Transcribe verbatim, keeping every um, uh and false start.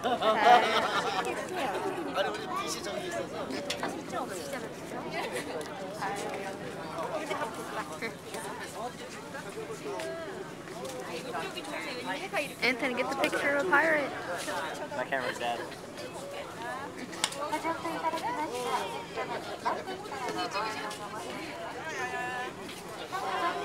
아니 우리 디씨 저기 있어서. Anthony, get the picture of a pirate. My camera's dead. Thank you.